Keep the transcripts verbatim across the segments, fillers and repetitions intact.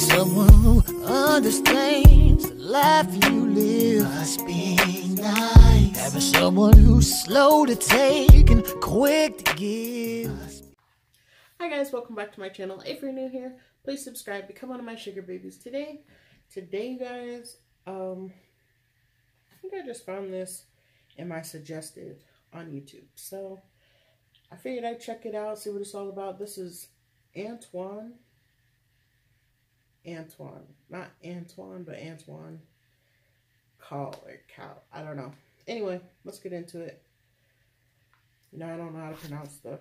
someone who understands the life you live must be nice. Having someone who's slow to take and quick to give. Hi guys, welcome back to my channel. If you're new here, please subscribe, become one of my sugar babies. Today, today guys, um, I think I just found this in my suggested on YouTube. So, I figured I'd check it out, see what it's all about. This is Antoine. Antoine. Not Antoine, but Antoine. Call or Cal. I don't know. Anyway, let's get into it. You know, I don't know how to pronounce stuff.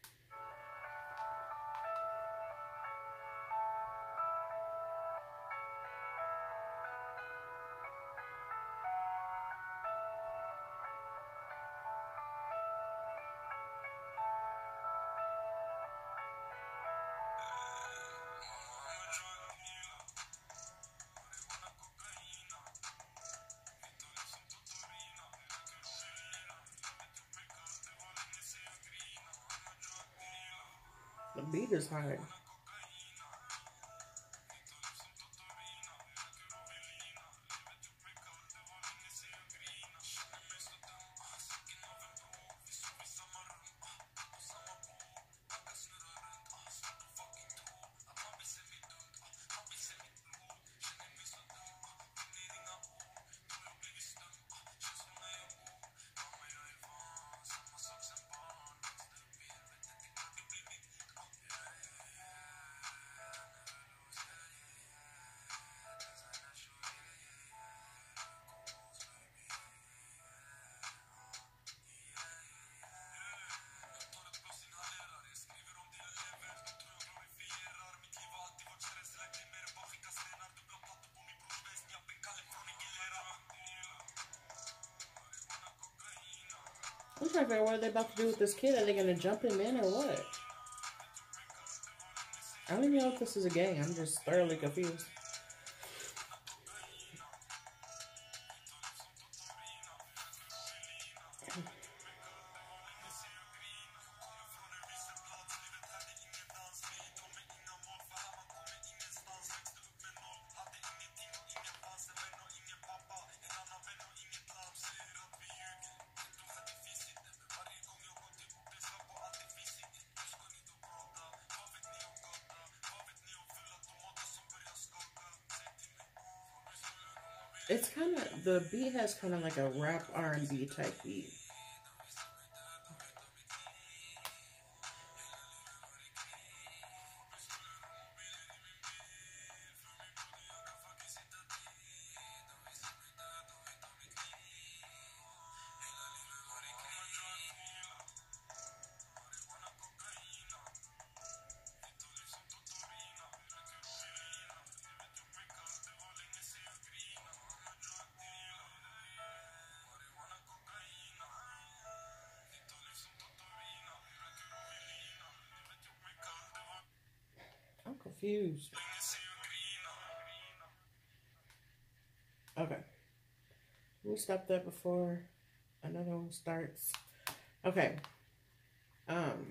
The beat is hard. I'm trying to figure out what they're about to do with this kid. Are they going to jump him in or what? I don't even know if this is a gang. I'm just thoroughly confused. It's kind of, the beat has kind of like a rap R and B type beat. I'm confused. Okay. Let me stop that before another one starts. Okay. Um.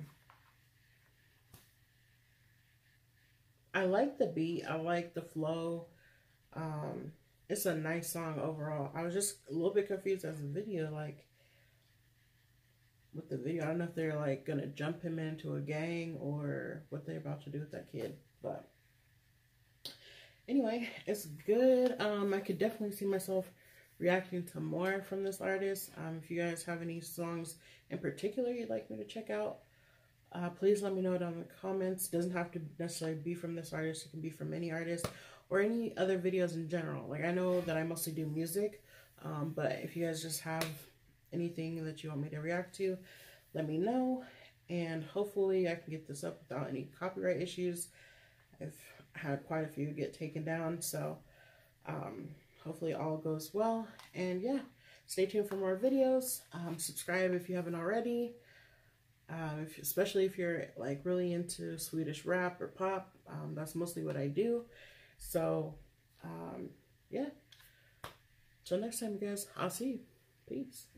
I like the beat. I like the flow. Um. It's a nice song overall. I was just a little bit confused as a video, like, with the video. I don't know if they're, like, gonna jump him into a gang or what they're about to do with that kid. But anyway, it's good. Um, I could definitely see myself reacting to more from this artist. Um, if you guys have any songs in particular you'd like me to check out, uh, please let me know down in the comments. It doesn't have to necessarily be from this artist. It can be from any artist or any other videos in general. Like, I know that I mostly do music, um, but if you guys just have anything that you want me to react to, let me know. And hopefully I can get this up without any copyright issues. I've had quite a few get taken down, so um, hopefully all goes well. And yeah, stay tuned for more videos. Um, subscribe if you haven't already. Uh, if, especially if you're like really into Swedish rap or pop. Um, that's mostly what I do. So um, yeah. Till next time, guys. I'll see you. Peace.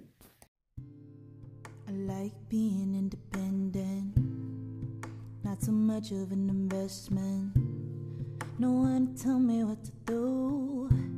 I like being independent, not so much of an investment. No one to tell me what to do.